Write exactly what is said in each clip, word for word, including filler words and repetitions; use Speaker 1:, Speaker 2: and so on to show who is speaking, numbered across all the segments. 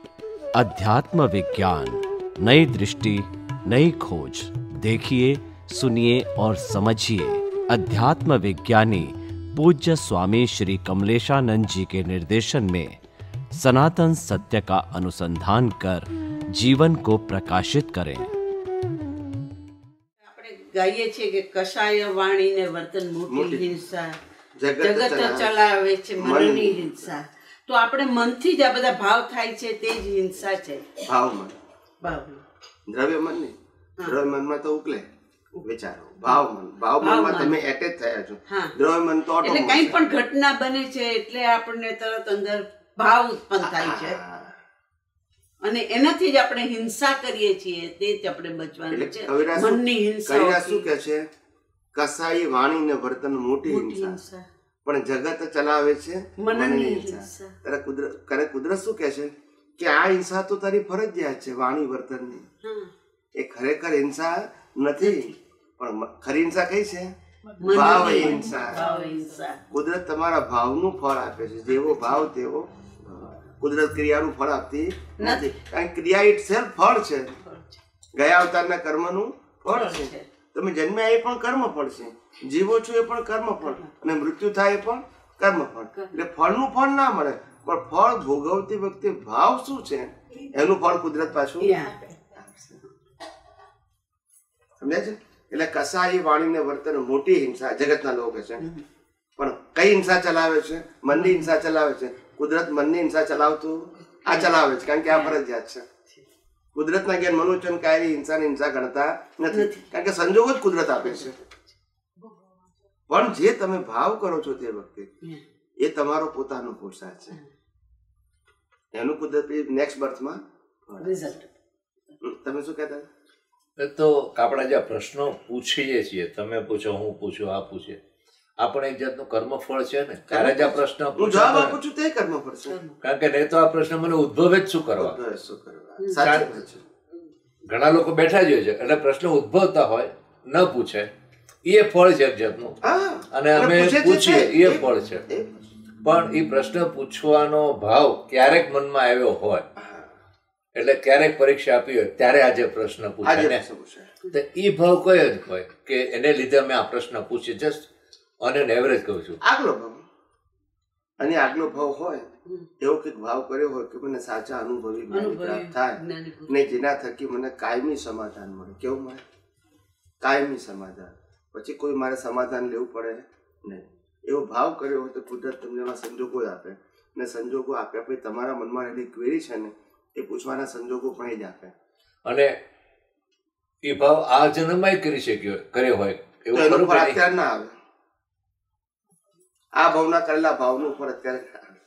Speaker 1: अध्यात्म विज्ञान, नई दृष्टि, नई खोज। देखिए, सुनिए और समझिए अध्यात्म विज्ञानी पूज्य स्वामी श्री कमलेशानंद जी के निर्देशन में सनातन सत्य का अनुसंधान कर जीवन को प्रकाशित करें।
Speaker 2: गाइए छे के कषाय वाणी ने वर्तन मोटी हिंसा, जगत चलावे छे मननी हिंसा। तो આપણે મનથી જ આ બધા ભાવ થાય છે તે જ હિંસા છે।
Speaker 3: ભાવ મન
Speaker 2: ભાવ
Speaker 3: દ્રવ્ય મન ને દ્રવ્ય મનમાં તો ઉકલે વિચારો ભાવ મન ભાવ મનમાં તમે એટેચ થયા છો। દ્રવ્ય મન તો ઓટોમેટિક
Speaker 2: એટલે કંઈ પણ ઘટના બને છે એટલે આપણને તરત અંદર ભાવ ઉત્પન્ન થાય છે અને એનાથી જ આપણે હિંસા કરીએ છીએ। તે જ આપણે બચવાનું છે મનની હિંસા।
Speaker 3: કવિરાજ શું કહે છે? કસાઈ વાણી ને વર્તન મોટી હિંસા, પણ જગત ચલાવે છે મનની હિંસા। ત્યારે કુદરત કરે કુદરત શું કહે છે કે આ હિંસા તો તારી ફરજિયાત છે વાણી વર્તનની। એ ખરેખર હિંસા નથી, પણ ખરી હિંસા કઈ છે? ભાવ હિંસા। કુદરત તમારા ભાવનું ફળ આપે છે। જેવો ભાવ તેવો કુદરત ક્રિયાનું ફળ આપતી નથી, કારણ ક્રિયા ઇટ સેલ્ફ ફળ છે। ગયા અવતારના કર્મનું ફળ છે। તમે જન્મ્યા એ પણ કર્મ ફળ છે, જીવો છો એ પણ કર્મ ફળ, અને મૃત્યુ થાય એ પણ કર્મ ફળ। એટલે ફળનું ફળ ના મળે, પણ ફળ ભોગવતી વખતે ભાવ શું છે એનું ફળ કુદરત પાછું સમજ્યા છે। એટલે કસાઈ વાણીને વર્તન મોટી હિંસા જગતના લોકો છે, પણ કઈ હિંસા ચલાવે છે? મનની હિંસા ચલાવે છે। કુદરત મનની હિંસા ચલાવતું આ ચલાવે છે, કારણ કે આ ફરજિયાત છે। કુદરતના જ્ઞાન મનોચન કાયરી હિંસાની હિંસા ગણતા નથી, કારણ કે સંજોગો જ કુદરત આપે છે। પણ જે તમે ભાવ કરો છો તે વખતે એ તમારો પોતાનો પુરુષાર્થ છે, એનું કુદરત નેક્સ્ટ બર્થમાં રિઝલ્ટ। તમે શું કહેતા?
Speaker 4: તો આપણા જે પ્રશ્નો પૂછીએ છીએ, તમે પૂછો, હું પૂછું, આ પૂછે, આપણે એક જાતનું કર્મફળ છે ને, ત્યારે જ આ પ્રશ્ન
Speaker 3: જવાબ આપું છું તે કર્મફળ છે,
Speaker 4: કારણ કે નહીં તો આ પ્રશ્ન મને ઉદ્ભવે જ શું કરવા
Speaker 3: શું કરવા।
Speaker 4: ઘણા લોકો બેઠા જ હોય છે, એટલે પ્રશ્ન ઉદ્ભવતા હોય ન પૂછે, એ ફળ છે એક જાતનું, અને અમે પૂછીએ એ ફળ છે। પણ એ પ્રશ્ન પૂછવાનો ભાવ ક્યારેક મનમાં આવ્યો હોય, એટલે ક્યારેક પરીક્ષા આપી હોય ત્યારે આજે પ્રશ્ન પૂછે ને, તો એ ભાવ કયો જ હોય કે એને લીધે અમે આ પ્રશ્ન પૂછીએ। જસ્ટ ઓન એન એવરેજ કહું છું,
Speaker 3: આગલો ભાવ, અને આગલો ભાવ હોય એવો કંઈક ભાવ કર્યો હોય કે મને સાચા અનુભવી પ્રાપ્ત થાય ને, જેના થકી મને કાયમી સમાધાન મળે। કેવું મળે? કાયમી સમાધાન। પછી કોઈ મારે સમાધાન લેવું પડે નહીં, એવો ભાવ કર્યો હોય તો કુદરત તમને એવા સંજોગો આપે, ને સંજોગો આપ્યા પછી તમારા મનમાં રહેલી ક્વેરી છે ને એ પૂછવાના સંજોગો પણ એ જ આપે,
Speaker 4: અને એ ભાવ આ જન્મમાં કરી શક્યો કર્યો હોય એવું
Speaker 3: અત્યારે ના આવે। આ ભાવના કરેલા ભાવનું ઉપર અત્યારે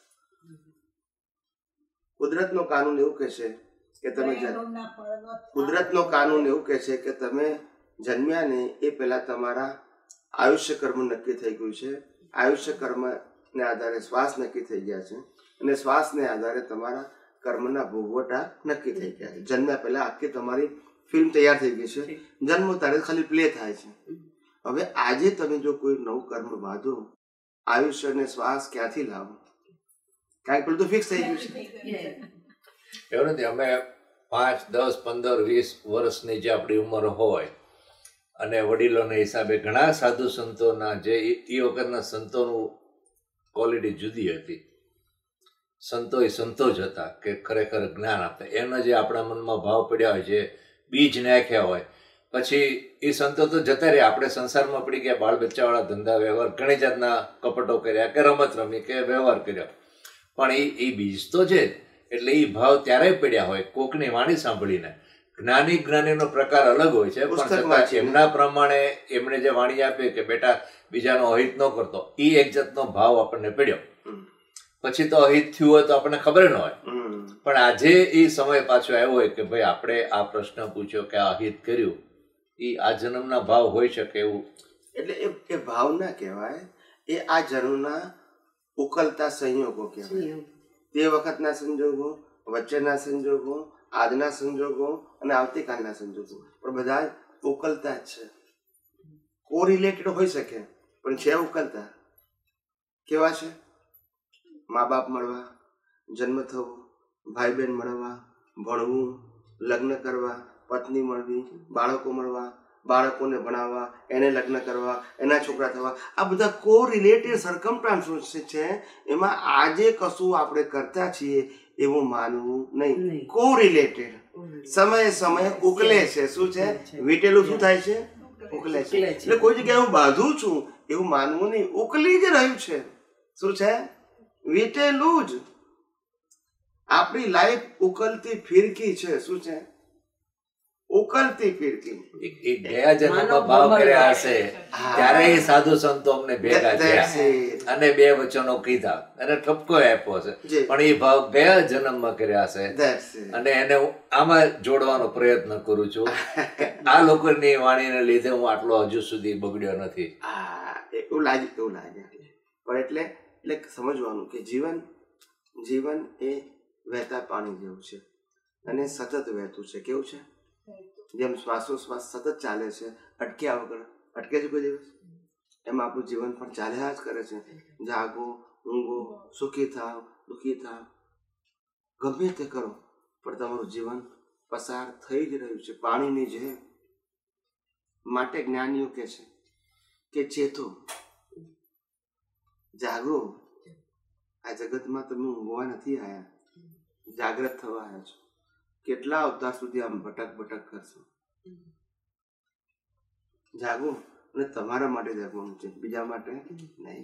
Speaker 3: કુદરતનો કાનૂન એવું કહે છે કે તમે કુદરતનો કાનૂન એવું કહે છે કે તમે જન્મ્યા ને એ પહેલા તમારા આયુષ્ય કર્મ નક્કી થઈ ગયું છે। આયુષ્ય કર્મ ને આધારે શ્વાસ નક્કી થઈ ગયા છે, અને શ્વાસને આધારે તમારા કર્મના ભોગવટા નક્કી થઈ ગયા છે। જન્મ્યા પહેલા આખી તમારી ફિલ્મ તૈયાર થઈ ગઈ છે, જન્મ ત્યારે ખાલી પ્લે થાય છે। હવે આજે તમે જો કોઈ નવું કર્મ બાંધો, આયુષ્ય ને શ્વાસ ક્યાંથી લાવો? કારણ કે પેલું તો ફિક્સ થઈ ગયું છે।
Speaker 4: એવું નથી, અમે પાંચ દસ પંદર વીસ વર્ષની જે આપણી ઉંમર હોય, અને વડીલોના હિસાબે ઘણા સાધુ સંતોના જે એ વખતના સંતોનું ક્વોલિટી જુદી હતી। સંતો એ સંતો જ હતા કે ખરેખર જ્ઞાન આપતા, એના જે આપણા મનમાં ભાવ પડ્યા હોય, જે બીજ નાખ્યા હોય, પછી એ સંતો તો જતા રહ્યા, આપણે સંસારમાં પડી ગયા, બાળ બચ્ચાવાળા ધંધા વ્યવહાર, ઘણી જાતના કપટો કર્યા કે રમત રમી કે વ્યવહાર કર્યો, પણ એ એ બીજ તો છે, એટલે એ ભાવ ત્યારે પડ્યા હોય। કોકની વાણી સાંભળીને, જ્ઞાની જ્ઞાનીનો પ્રકાર અલગ હોય છે, પણ છતાં એમના પ્રમાણે એમણે જે વાણી આપી કે બેટા બીજાનો અહિત ન કરતો, એ એક જાતનો ભાવ આપણને પડ્યો। પછી તો અહિત થયું હોય તો આપણને ખબર ન હોય, પણ આજે એ સમય પાછો આવ્યો હોય કે ભાઈ આપણે આ પ્રશ્ન પૂછ્યો કે આ અહિત કર્યું, એ આ જન્મના ભાવ હોઈ શકે એવું।
Speaker 3: એટલે એ ભાવ ના કહેવાય, એ આ જન્મના ઉકલતા સંયોગો કહેવાય। તે વખતના સંજોગો, વચ્ચેના સંજોગો, આજના સંજોગો અને આવતીકાલના સંજોગો, પણ બધા ઉકલતા જ છે। કોરિલેટેડ હોઈ શકે પણ છે ઉકલતા। કેવા છે? મા બાપ મળવા, જન્મ થવો, ભાઈ બહેન મળવા, ભણવું, લગ્ન કરવા, પત્ની મળવી, બાળકો મળવા, બાળકોને ભણાવવા, એને લગ્ન કરવા, એના છોકરા થવા, આ બધા કો રિલેટેડ સર્કમસ્ટાન્સીસ છે. એમાં આજે કશું આપણે કરતા છીએ એવું માનવું નહીં. કો રિલેટેડ સમય સમય ઉકલે છે. શું છે? વીટેલું શું થાય છે? ઉકલે છે. એટલે કોઈ જગ્યાએ હું બાંધું છું એવું માનવું નહીં. ઉકલી જ રહ્યું છે. શું છે? વીટેલું જ. આપણી લાઈફ ઉકલતી ફિરકી છે. શું છે? ઉકલતી ફિરકી.
Speaker 4: એ ગયા જન્મમાં ભાવ કર્યા હશે ત્યારે એ સાધુ સંતો અમને ભેગા થયા અને બે વચનો કીધા અને ઠપકો આપ્યો છે, પણ એ ભાવ ગયા જન્મમાં કર્યા છે અને એને હું આમાં જોડવાનો પ્રયત્ન કરું છું. આ લોકોની વાણીને લીધે હું આટલો હજુ સુધી બગડ્યો નથી.
Speaker 3: એવું લાગે એવું લાગે પણ એટલે એટલે સમજવાનું કે જીવન જીવન એ વહેતા પાણી જેવું છે અને સતત વહેતું છે. કેવું છે? જેમ શ્વાસોશ્વાસ સતત ચાલે છે, અટક્યા વગર. અટકે છે કોઈ દિવસ? એમ આપણું જીવન પણ ચાલ્યા જ કરે છે. જાગો, ઊંઘો, સુખી થાવ, દુઃખી થાવ, ગમે તે કરો, પણ તમારું જીવન પસાર થઈ જ રહ્યું છે પાણીની જેમ. માટે જ્ઞાનીઓ કહે છે કે ચેતો, જાગો. આ જગતમાં તમે ઊંઘવા નથી આવ્યા, જાગ્રત થવા આવ્યા છો. કેટલા અવતાર સુધી આમ ભટક ભટક કરશો? જાગો અને તમારા માટે જાગવાનું છે, બીજા માટે નહીં.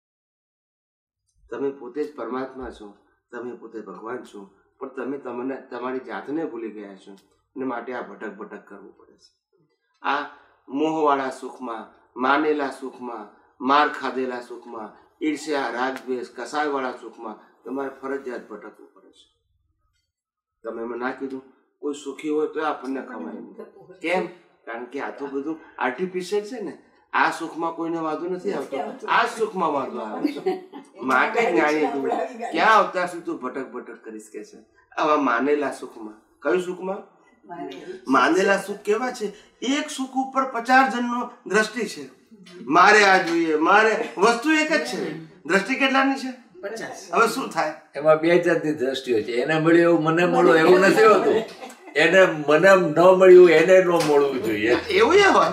Speaker 3: તમે પોતે જ પરમાત્મા છો, તમે પોતે ભગવાન છો, પણ તમે તમને તમારી જાતને ભૂલી ગયા છો અને માટે આ ભટક ભટક કરવું પડે છે. આ મોહવાળા સુખમાં, માનેલા સુખમાં, માર ખાધેલા સુખમાં, ઈર્ષ્યા, રાગ, દ્વેષ, કસાયવાળા સુખમાં તમારે ફરજિયાત ભટકવું પડે છે. તમે એમાં ના કીધું કોઈ સુખી હોય તો આપણને ખવાય નહીં. કેમ? કારણ કે આ તો બધું આર્ટિફિશિયલ છે ને. આ સુખમાં કોઈને વાંધો નથી આવતો, આ સુખમાં વાંધો આવે છે. માટે જ્ઞાની તું ક્યાં અવતાર સુધી તું ભટક ભટક કરીશ કે છે? આવા માનેલા સુખમાં. કયું સુખમાં? માનેલા સુખ કેવા છે? એક સુખ ઉપર પચાસ જણનો દ્રષ્ટિ છે. મારે આ જોઈએ, મારે વસ્તુ એક જ છે, દ્રષ્ટિ કેટલાની છે? હવે શું થાય?
Speaker 4: એમાં બે જાતની દ્રષ્ટિઓ છે. એને મળ્યું એવું મને મળ્યું એવું નથી હોતું. એને મને ન મળ્યું એને ન મળવું જોઈએ
Speaker 3: એવું હોય.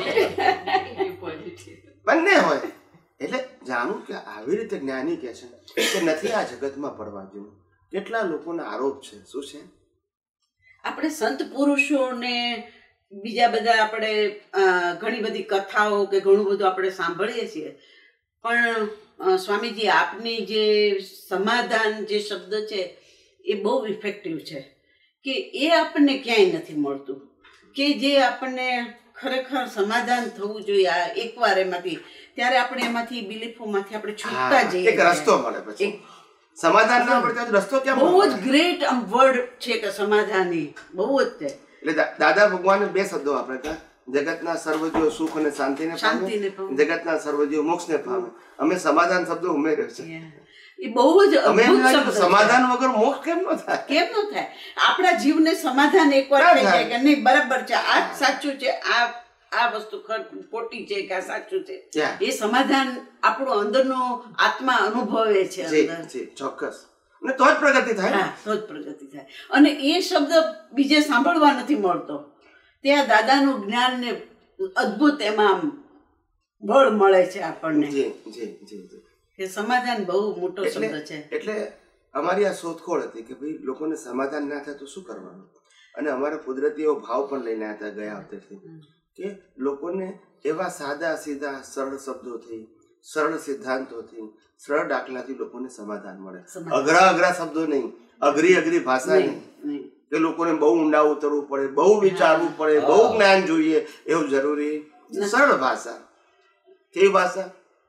Speaker 3: બંને હોય. એટલે જાણું કે આવી રીતે જ્ઞાની કહે છે કે નથી આ જગતમાં પડવા જેવું. કેટલા લોકોના આરોપ છે. શું છે?
Speaker 2: આપણે સંત પુરુષોને બીજા બધા આપણે ઘણી બધી કથાઓ કે ઘણું બધું આપણે સાંભળીએ છીએ, પણ સ્વામીજી આપની જે સમાધાન જે શબ્દ છે એ બહુ ઇફેક્ટિવ છે કે એ આપણને ક્યાંય નથી મળતું. કે જે આપણને ખરેખર સમાધાન થવું જોઈએ આ એકવાર એમાંથી, ત્યારે આપણે એમાંથી બિલીફોમાંથી આપણે છૂટતા જઈએ.
Speaker 3: એક રસ્તો મળે. પછી સમાધાન ના મળે તો રસ્તો ક્યાં?
Speaker 2: બહુ જ ગ્રેટ આમ વર્ડ છે કે સમાધાની. બહુ જ છે.
Speaker 3: એટલે દાદા ભગવાને બે શબ્દો વાપર્યા હતા, જગતના સર્વજીવો સુખ અને શાંતિને પામે, જગતના સર્વજીવો મોક્ષને પામે. અમે સમાધાન શબ્દ ઉમેર્યો છે.
Speaker 2: એ બહુ જ અદ્ભુત શબ્દ.
Speaker 3: સમાધાન વગર મોક્ષ કેમ ન થાય?
Speaker 2: કેમ ન થાય? આપણા જીવને સમાધાન એકવાર થઈ જાય કે નહીં બરાબર છે, આ સાચું છે, આ આ વસ્તુ ખોટી છે કે આ સાચું છે, એ સમાધાન આપણો અંદરનો આત્મા અનુભવે છે અંદર.
Speaker 3: ચોક્કસ. ને તો જ પ્રગતિ થાય.
Speaker 2: હા, તો જ પ્રગતિ થાય. અને એ શબ્દ બીજે સાંભળવા નથી મળતો. ત્યાં દાદાનું જ્ઞાન ને અદ્ભુત એમાં બળ મળે છે આપણને. એ સમાધાન બહુ મોટો શબ્દ છે.
Speaker 3: એટલે અમારી આ શોધખોળ હતી કે ભાઈ લોકોને સમાધાન ના થાય તો શું કરવાનું. અને અમારા કુદરતી એવો ભાવ પણ લઈને આવ્યા હતા ગયા વખતેથી કે લોકોને એવા સાદા સીધા સરળ શબ્દોથી, સરળ સિદ્ધાંતોથી, સરળ દાખલાથી લોકોને સમાધાન મળે. અઘરા અઘરા શબ્દો નહીં, અઘરી અઘરી ભાષા નહીં કે લોકોને બહુ ઊંડા ઉતરવું પડે, બહુ વિચારવું પડે, બહુ જ્ઞાન જોઈએ એવું જરૂરી. સરળ ભાષા. કેવી ભાષા?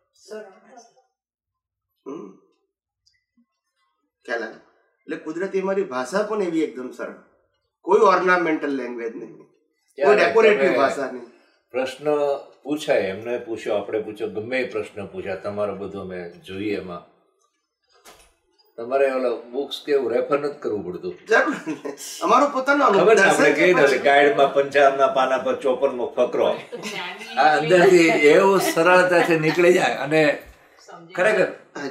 Speaker 3: હમ ખ્યાલ આવે. એટલે કુદરતી અમારી ભાષા પણ એવી એકદમ સરળ. કોઈ ઓર્નામેન્ટલ લેંગ્વેજ નહીં, કોઈ ડેકોરેટિવ ભાષા નહીં.
Speaker 4: પ્રશ્ન પૂછાય, એમને પૂછ્યો, આપણે પૂછ્યો, ગમે એ પ્રશ્ન પૂછ્યા, તમારો બધો મેં જોઈએ એમાં તમારે ઓલા બુક્સ કેવું રેફર નથી કરવું પડતું.
Speaker 3: અમારો પોતાનો
Speaker 4: ખબર છે આપણે કહી દઈએ ગાઈડમાં પંચાવનના પાના પર ચોપનમો ફકરો આ અંદરથી એવું સરળતાથી નીકળી જાય અને ખરેખર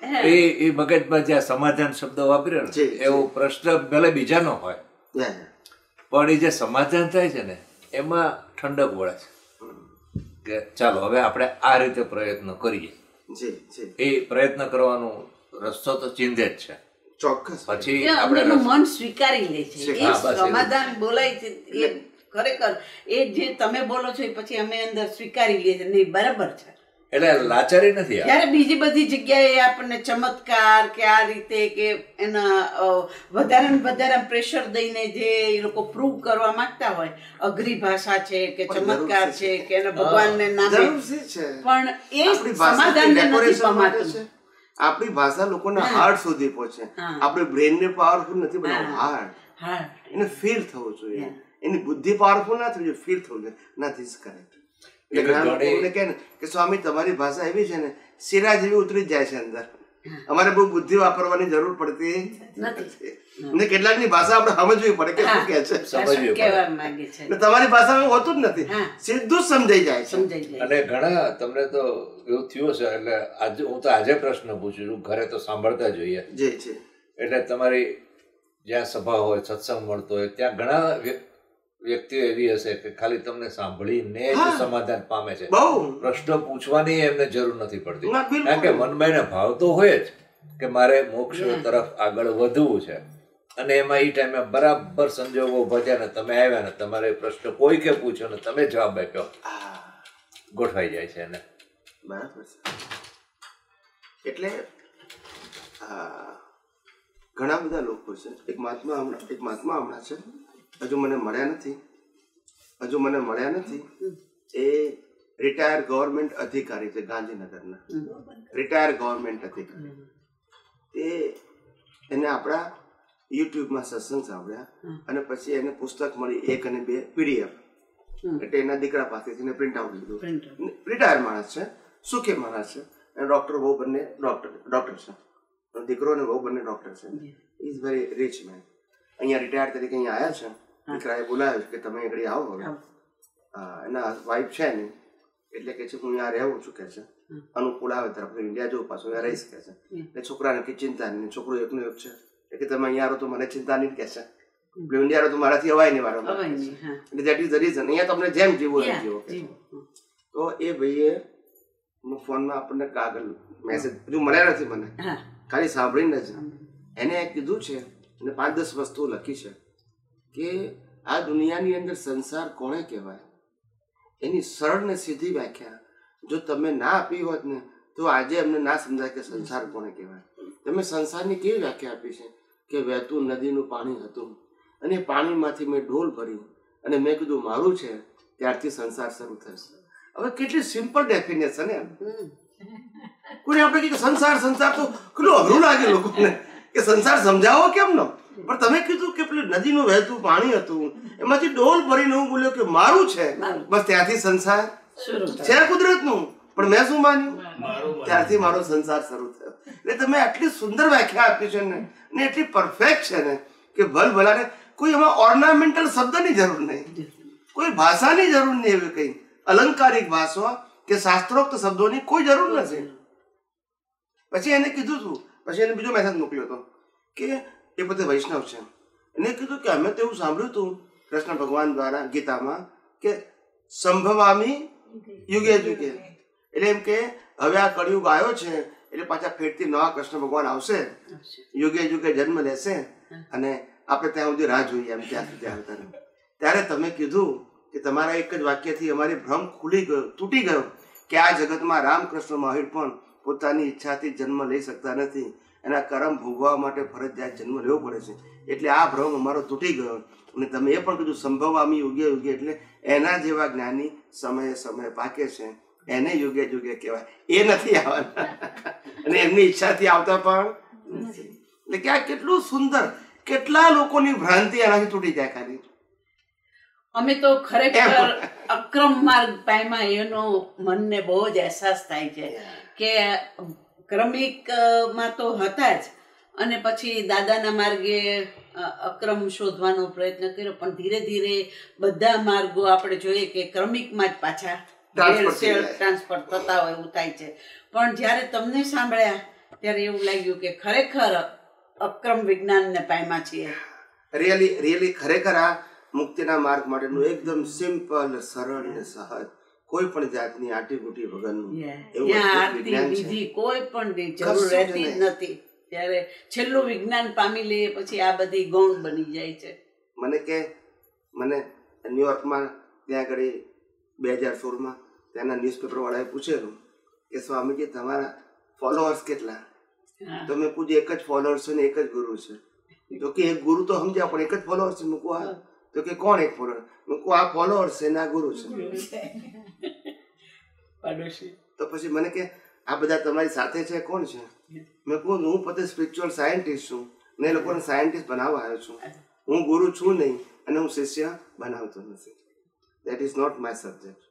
Speaker 4: એ એ મગજમાં જ્યાં સમાધાન શબ્દ વાપર્યો ને એવો પ્રશ્ન ભલે બીજાનો હોય, પણ એ જે સમાધાન થાય છે ને એમાં ઠંડક વળે છે કે ચાલો હવે આપણે આ રીતે પ્રયત્ન કરીએ. એ પ્રયત્ન કરવાનો રસ્તો તો ચિંધે જ છે.
Speaker 3: ચોક્કસ.
Speaker 2: પછી આપણે મન સ્વીકારી લે છે, એ સમાધાન બોલાય છે એ ખરેખર એ જે તમે બોલો છો એ પછી અમે અંદર સ્વીકારી લઈએ છીએ, નહીં બરાબર છે.
Speaker 4: એટલે લાચારી નથી.
Speaker 2: જયારે બીજી બધી જગ્યાએ આપણને ચમત્કાર કે આ રીતે કે એના વધારે ને વધારે પ્રેશર દઈને જે એ લોકો પ્રૂવ કરવા માંગતા હોય, અઘરી ભાષા છે કે ચમત્કાર છે કે એના ભગવાનને નામે, પણ એ સમાધાનને નથી પમાતું.
Speaker 3: આપણી ભાષા લોકોના હાર્ટ સુધી પહોંચે. આપણે બ્રેન ને પાવરફુલ નથી બનાવવું, હાર્ટ હાર્ટ એને ફીલ થવું જોઈએ. એની બુદ્ધિ પાવરફુલ ના થવી જોઈએ, ફીલ થવું જોઈએ. ના ધીસ કરેક્ટ. કે સ્વામી તમારી ભાષા એવી છે ને શીરા જેવી ઉતરી જાય છે અંદર. અમારે બહુ બુદ્ધિ વાપરવાની જરૂર પડતી નથી. કેટલાક ની ભાષા આપણે સમજવી પડે કે શું કે છે. તમારી ભાષામાં હોતું જ નથી, સીધું જ સમજાઈ જાય છે.
Speaker 4: અને ઘણા તમને તો એવું થયું છે. એટલે આજે હું તો આજે પ્રશ્ન પૂછું છું, ઘરે તો સાંભળતા જોઈએ. એટલે તમારી જ્યાં સભા હોય, સત્સંગ મળતો હોય, ત્યાં ઘણા વ્યક્તિઓ એવી હશે કે ખાલી તમને સાંભળીને જ સમાધાન પામે છે. પ્રશ્ન પૂછવાની એમને જરૂર નથી પડતી, કારણ કે મનમાં એને ભાવ તો હોય જ કે મારે મોક્ષ તરફ આગળ વધવું છે. અને એમાં એ ટાઈમે બરાબર સંજોગો ઉભા થયા ને તમે આવ્યા ને તમારે પ્રશ્ન કોઈ કે પૂછ્યો ને તમે જવાબ આપ્યો, ગોઠવાઈ જાય છે. એને
Speaker 3: બરાબર છે. એટલે ઘણા બધા લોકો છે. એક મહાત્મા હમણાં એક મહાત્મા હમણાં છે, હજુ મને મળ્યા નથી હજુ મને મળ્યા નથી એ રિટાયર ગવર્મેન્ટ અધિકારી છે ગાંધીનગરના. રિટાયર ગવર્મેન્ટ અધિકારી. એ એને આપણા યુટ્યુબમાં સત્સંગ સાંભળ્યા અને પછી એને પુસ્તક મળી એક અને બે પીડીએફ. એટલે એના દીકરા પાસેથી પ્રિન્ટ આઉટ લીધું. રિટાયર માણસ છે, સુખી માણસ છે. અને ડોક્ટર બહુ બંને ડોક્ટર ડોક્ટર છે. દીકરો ને બહુ બંને ડોક્ટર છે. Is very rich man. અહીંયા રિટાયર તરીકે અહીંયા આવ્યા છે. દીકરાએ બોલાવ્યો કે તમે આગળ આવો. હવે એના વાઈફ છે ને એટલે કે છે હું અહીંયા રહેવું છું કે છે. અનુકૂળ આવે તરફ ઇન્ડિયા જવું, પાછું અહીંયા રહી શકે છે. એટલે છોકરાને કઈ ચિંતા નહીં. છોકરો એકનો એક છે એટલે તમે અહીંયા રહો તો મને ચિંતા નહીં કે છે. ઇન્ડિયા રહો તો મારાથી અવાય નહીં મારો. એટલે દેટ ઇઝ ધ રીઝન. અહીંયા તમને જેમ જીવો એમ જીવો. તો એ ભાઈએ ફોનમાં આપણને કાગળ મેસેજ હજુ મળ્યા નથી મને, ખાલી સાંભળીને જ એને કીધું છે અને પાંચ દસ વસ્તુઓ લખી છે કે આ દુનિયાની અંદર સંસાર કોને કહેવાય એની સરળ ને સીધી વ્યાખ્યા જો તમે ના આપી હોત ને તો આજે અમને ના સમજાય કે સંસાર કોને કહેવાય. તમે સંસારની કેવી વ્યાખ્યા આપી છે કે વહેતું નદીનું પાણી હતું અને પાણીમાંથી મેં ડોલ ભરી અને મેં કીધું મારું છે, ત્યારથી સંસાર શરૂ થશે. હવે કેટલી સિમ્પલ ડેફિનેશન એમ. કોઈ આપણે કહીએ સંસાર સંસાર તો કેટલું અઘરું લાગે લોકોને કે સંસાર સમજાવો કેમ નો. પણ તમે કીધું કે પેલું નદીનું વહેતું પાણી હતું એમાંથી ડોલ ભરીને હું બોલ્યો કે મારું છે, બસ ત્યાંથી સંસાર છે કુદરતનું. પણ મેં શું માન્યું, ત્યારથી મારો સંસાર શરૂ થયો. એટલે તમે આટલી સુંદર વ્યાખ્યા આપી છે ને ને એટલી પરફેક્ટ છે ને કે ભલ ભલાને કોઈ એમાં ઓર્નામેન્ટલ શબ્દની જરૂર નહીં, કોઈ ભાષાની જરૂર નહીં. એવી કઈ અલંકારિક ભાષા કે શાસ્ત્રોક્ત શબ્દોની કોઈ જરૂર નથી. પછી એને કીધું હતું, પછી એને બીજો મેસેજ મોકલ્યો હતો કે એ પોતે વૈષ્ણવ છે. એને કીધું કે અમે તો એવું સાંભળ્યું હતું કૃષ્ણ ભગવાન દ્વારા ગીતામાં કે સંભવામી યુગે યુગે. એટલે એમ કે હવે આ કળિયુગ આવ્યો છે એટલે પાછા ફેરથી નવા કૃષ્ણ ભગવાન આવશે, યુગે યુગે જન્મ લેશે અને આપણે ત્યાં સુધી રાહ જોઈએ એમ ત્યાં સુધી આવતા. ત્યારે તમે કીધું કે તમારા એક જ વાક્યથી અમારી ભ્રમ ખુલી ગયો, તૂટી ગયો કે આ જગતમાં રામકૃષ્ણ મહાવીર પણ પોતાની ઈચ્છાથી જન્મ લઈ શકતા નથી, એના કર્મ ભોગવવા માટે ફરજિયાત જન્મ લેવો પડે છે. એટલે આ ભ્રમ અમારો તૂટી ગયો. અને તમે એ પણ કીધું સંભવામી યુગે યુગે એટલે એના જેવા જ્ઞાની સમયે સમયે પાકે છે એને યુગે યુગે કહેવાય. એ નથી આવવાના અને એમની ઈચ્છાથી આવતા પણ નથી. એટલે કે આ કેટલું સુંદર, કેટલા લોકોની ભ્રાંતિ એનાથી તૂટી જાય ખાલી.
Speaker 2: અમે તો ખરેખર અક્રમ માર્ગ પાયમાં એનો મનને બહુ જ અહેસાસ થાય છે કે ક્રમિક માં તો હતા જ અને પછી દાદાના માર્ગે અક્રમ શોધવાનો પ્રયત્ન કર્યો, પણ ધીરે ધીરે બધા માર્ગો આપણે જોઈએ કે ક્રમિકમાં જ પાછા ટ્રાન્સફર થતા હોય એવું થાય છે. પણ જ્યારે તમને સાંભળ્યા ત્યારે એવું લાગ્યું કે ખરેખર અક્રમ વિજ્ઞાનને પામ્યા છીએ.
Speaker 3: રિયલી રિયલી ખરેખર આ મુક્તિના માર્ગ માટેનું એકદમ સિમ્પલ, સરળ અને સહજ, કોઈ પણ જાતની આટીગુટી વગરનું એવું વિજ્ઞાન છે.
Speaker 2: કોઈ પણ જરૂર રહેતી નથી. ત્યારે છેલ્લું વિજ્ઞાન પામી લઈએ પછી આ બધી ગૌણ બની જાય છે.
Speaker 3: મને કે મને ન્યુયોર્કમાં ત્યાં આગળ બે હજાર સોળમાં ત્યાંના ન્યૂઝપેપર વાળાએ પૂછેલું કે સ્વામીજી તમારા ફોલોઅર્સ કેટલા? તો મેં પૂછ્યું એક જ ફોલોઅર્સ છે ને એક જ ગુરુ છે. તો કે એક ગુરુ તો સમજ્યા પણ એક જ ફોલોઅર્સ છે. મૂકું આ તો કે કોણ એક ફોલોઅર? મૂકું આ ફોલોઅર્સ છે ને આ ગુરુ છે. તો પછી મને કે આ બધા તમારી સાથે છે કોણ છે? મેં કહું હું પોતે સ્પિરિચ્યુઅલ સાયન્ટિસ્ટ છું ને એ લોકોને સાયન્ટિસ્ટ બનાવવા આવ્યો છું. હું ગુરુ છું નહીં અને હું શિષ્ય બનાવતો નથી. That is not my subject.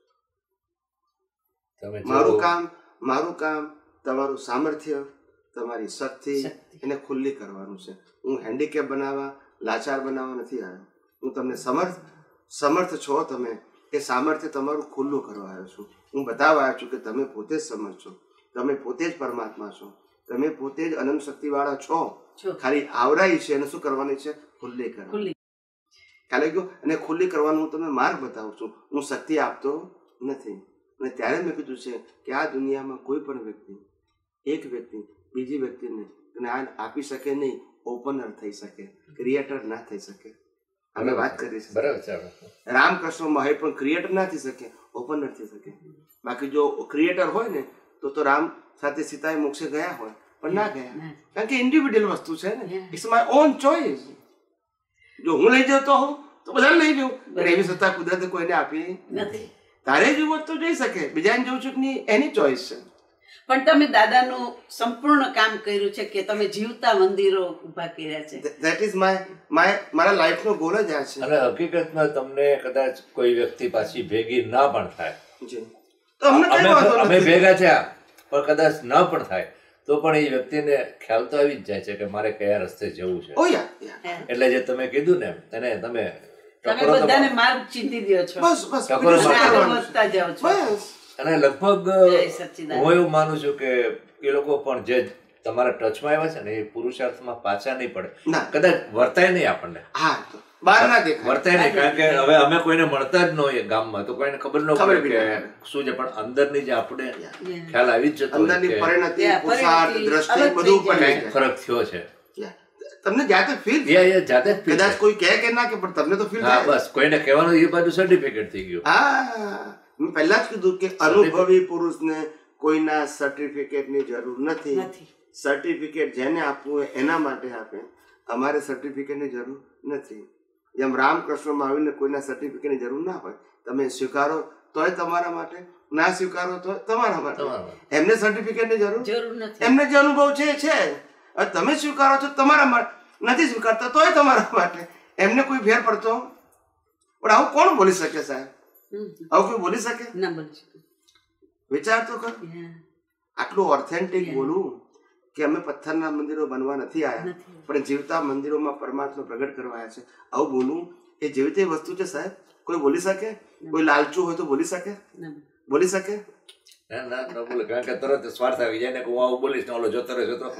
Speaker 3: મારું કામ મારું કામ તમારું સામર્થ્ય, તમારી શક્તિ એને ખુલ્લી કરવાનું છે. હું હેન્ડીકેપ બનાવવા, લાચાર બનાવવા નથી આવ્યો. હું તમને સમર્થ સમર્થ છો તમે એ સામર્થ્ય તમારું ખુલ્લું કરવા આવ્યો છું. હું બતાવવા આવ્યો છું કે તમે પોતે જ સમર્થ છો, તમે પોતે જ પરમાત્મા છો, તમે પોતે જ અનંત શક્તિ વાળા છો. ખાલી આવરાઈ છે અને શું કરવાની છે? ખુલ્લી કરવાની. ખ્યાલ ગયો? અને ખુલ્લી કરવાનું હું તમને માર્ગ બતાવું છું. હું શક્તિ આપતો નથી. અને ત્યારે મેં કીધું છે કે આ દુનિયામાં કોઈ પણ વ્યક્તિ એક વ્યક્તિ બીજી વ્યક્તિને જ્ઞાન આપી શકે નહીં, ઓપનર થઈ શકે, ક્રિએટર ના થઈ શકે. અમે વાત કરી છે બરાબર છે. રામકૃષ્ણ મહાય પણ ક્રિએટર ના થઈ શકે, ઓપનર થઈ શકે. બાકી જો ક્રિએટર હોય ને તો તો રામ સાથે સીતાએ મોક્ષે ગયા હોય પણ ના ગયા, કારણ કે ઇન્ડિવિડ્યુઅલ વસ્તુ છે ને. It's my own choice. જો હું લઈ જતો હોઉં તો બધાને લઈ જવું, પણ એવી સત્તા કુદરતે કોઈને આપી નથી. તારે જવું તો જઈ શકે, બીજાને જવું છું કે એની ચોઈસ છે.
Speaker 2: પણ તમે દાદાનું સંપૂર્ણ કામ કર્યું છે કે તમે જીવતા મંદિરો ઉભા કર્યા છે.
Speaker 3: ધેટ ઇઝ માય માય મારા લાઈફનો ગોલ જ આ છે.
Speaker 4: અને હકીકતમાં તમને કદાચ કોઈ વ્યક્તિ પાછી ભેગી ના પણ થાય,
Speaker 3: તો અમને કઈ વાંધો નથી.
Speaker 4: અમે ભેગા થયા પણ કદાચ ન પણ થાય તો પણ એ વ્યક્તિને ખ્યાલ તો આવી જ જાય છે કે મારે કયા રસ્તે જવું છે.
Speaker 3: ઓ યા
Speaker 4: એટલે જે તમે કીધું ને એને તમે
Speaker 2: તમે બધાને માર્ગ ચીંધી દો છો.
Speaker 3: બસ બસ
Speaker 2: વધતા જાઓ છો.
Speaker 4: અને લગભગ હું એવું માનું છું કે એ લોકો પણ જે તમારા ટચમાં આવ્યા છે ને એ પુરુષાર્થમાં પાછા નહીં પડે, કદાચ વર્તાય નહીં આપણને.
Speaker 3: હા, બહાર ના દેખાય,
Speaker 4: વર્તાય નહીં. કારણ કે હવે અમે કોઈને મળતા જ ન હોય ગામમાં તો કોઈને ખબર ન પડે કે શું છે, પણ અંદરની જે આપણે ખ્યાલ આવી જ જતો
Speaker 3: અંદરની પરિણતિ, પુરુષાર્થ, દ્રષ્ટિ બધું પણ
Speaker 4: ફરક થયો છે.
Speaker 3: તમને જાતે ફીલ
Speaker 4: થાય, જાતે જ
Speaker 3: કદાચ કોઈ કહે કે ના કે પણ તમને તો ફીલ થાય.
Speaker 4: બસ કોઈને કહેવાનું એ બાજુ સર્ટિફિકેટ થઈ ગયું.
Speaker 3: હા, મેં પહેલા જ કીધું કે અનુભવી પુરુષને કોઈના સર્ટિફિકેટની જરૂર નથી. સર્ટિફિકેટ જેને આપવું હોય એના માટે આપે, અમારે સર્ટિફિકેટની જરૂર નથી. જેમ રામકૃષ્ણમાં આવીને કોઈના સર્ટિફિકેટની જરૂર ના હોય, તમે સ્વીકારો તોય તમારા માટે, ના સ્વીકારો તો તમારા માટે. એમને સર્ટિફિકેટની જરૂર નથી, એમને જે અનુભવ છે છે. તમે સ્વીકારો છો તમારા માટે, નથી સ્વીકારતા તોય તમારા માટે. એમને કોઈ ફેર પડતો પણ આવું કોણ બોલી શકે સાહેબ? આવું કોઈ બોલી શકે?
Speaker 2: ના બોલી શકે.
Speaker 3: વિચાર તો કર. આટલું ઓથેન્ટિક બોલવું કે અમે પથ્થરના મંદિરો બનવા નથી આવ્યા પણ જીવતા મંદિરોમાં પરમાત્મા પ્રગટ કરવા આવ્યા છે, આવું બોલવું એ જીવતી વસ્તુ છે સાહેબ. કોઈ બોલી શકે? કોઈ લાલચુ હોય તો બોલી શકે? બોલી શકે?
Speaker 4: ના ના ન બોલે, કારણ કે તરત સ્વાર્થ આવી જાય ને કે હું આવું બોલીશ ને ઓલો જોતો રહે જોતો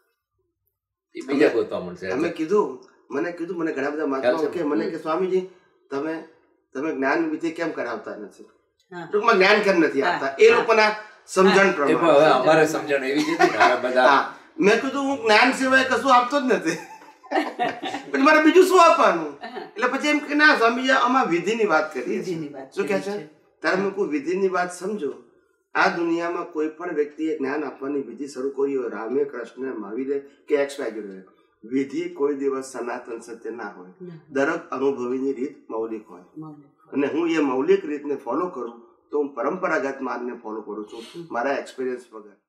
Speaker 4: એ બીજા ગોતવા મળશે.
Speaker 3: અમે કીધું, મને કીધું મને ઘણા બધા મહાત્માઓ કે મને કે સ્વામીજી તમે તમે જ્ઞાન વિધિ કેમ કરાવતા નથી? ટૂંકમાં જ્ઞાન કેમ નથી આપતા? એ લોકોના સમજણ પ્રમાણે
Speaker 4: અમારે સમજણ એવી જ હતી ને બધા.
Speaker 3: મેં કીધું હું જ્ઞાન સિવાય કશું આપતો જ નથી, પછી મારે બીજું શું આપવાનું? એટલે પછી એમ કે ના સ્વામીજી આમાં વિધિની વાત કરીએ. શું કે છે? ત્યારે મેં કોઈ વિધિની વાત સમજો. આ દુનિયામાં કોઈ પણ વ્યક્તિએ જ્ઞાન આપવાની વિધિ શરૂ કરી હોય, રામે, કૃષ્ણ, મહાવીરે કે એક્સ વાય ઝેડ, વિધિ કોઈ દિવસ સનાતન સત્ય ના હોય. દરેક અનુભવીની રીત મૌલિક હોય, અને હું એ મૌલિક રીતને ફોલો કરું તો હું પરંપરાગત માર્ગને ફોલો કરું છું મારા એક્સપિરિયન્સ વગર.